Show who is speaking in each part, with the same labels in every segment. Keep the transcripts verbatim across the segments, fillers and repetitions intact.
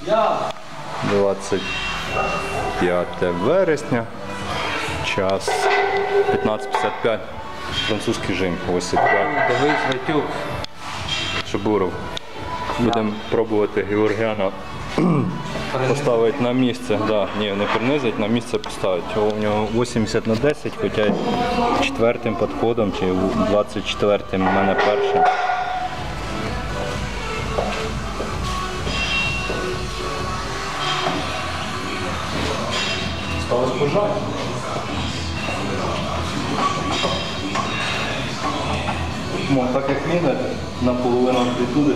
Speaker 1: двадцять п'яте вересня. Час п'ятнадцять п'ятдесят п'ять. Французький жим. Ось і п'ять.
Speaker 2: Дивись, Витюк.
Speaker 1: Шабуров. Будемо пробувати Георгіана поставити на місце. Да, ні, не принизить, на місце поставити. У нього вісімдесят на десять, хоча четвертим підходом чи двадцять четвертим у мене першим. Сталося пожар. Мо, так як міне, наполовину амплітуди.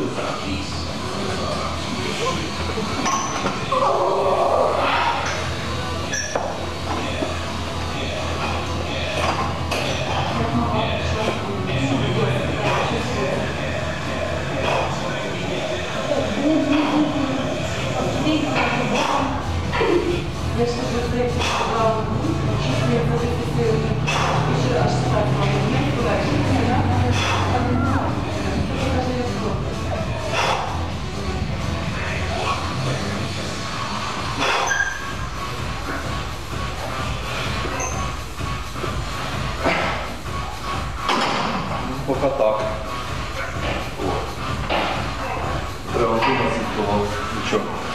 Speaker 1: Поки так. Треба думати, було нічого.